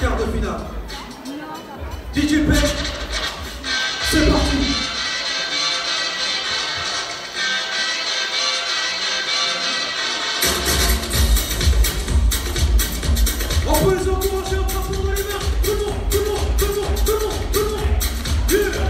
quart de finale. DJ Peck, c'est parti. On peut les encourager en frappant dans les mains. Tout le monde, tout le monde, tout le monde, tout le monde, tout le monde. Yeah.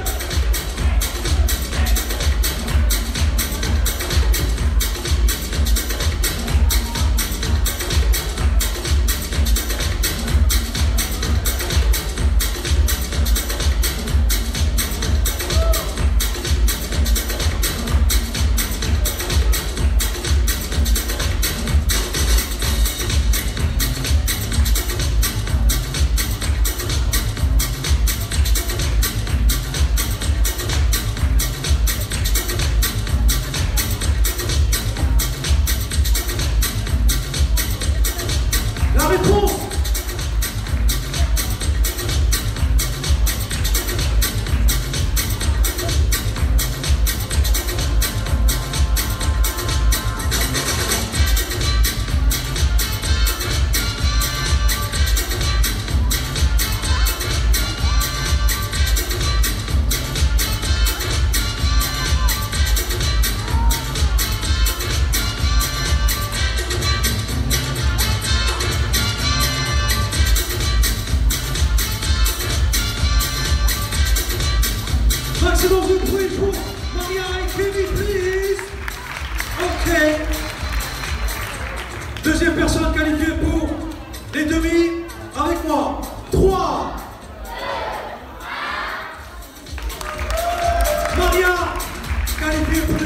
La réponse. Maximum de bruit pour Maria et Kevin, please. Ok. Deuxième personne qualifiée pour les demi. Avec moi. 3. Maria, qualifiée pour